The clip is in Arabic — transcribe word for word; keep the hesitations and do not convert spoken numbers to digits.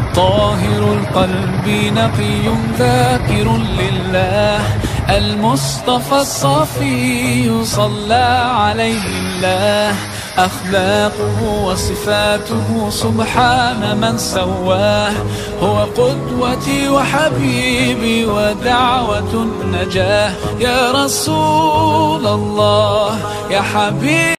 طاهر القلب نقي ذاكر لله، المصطفى الصفي صلى عليه الله. أخلاقه وصفاته سبحان من سواه، هو قدوتي وحبيبي ودعوة النجاة. يا رسول الله يا حبيبي